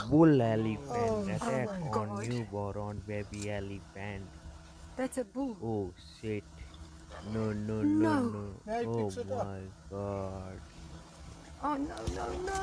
Bull elephant Oh, Oh attack my on god. newborn baby elephant. That's a bull. Oh shit. No, no, no, No. no. now he Oh picks it up. my god. Oh no, no, no.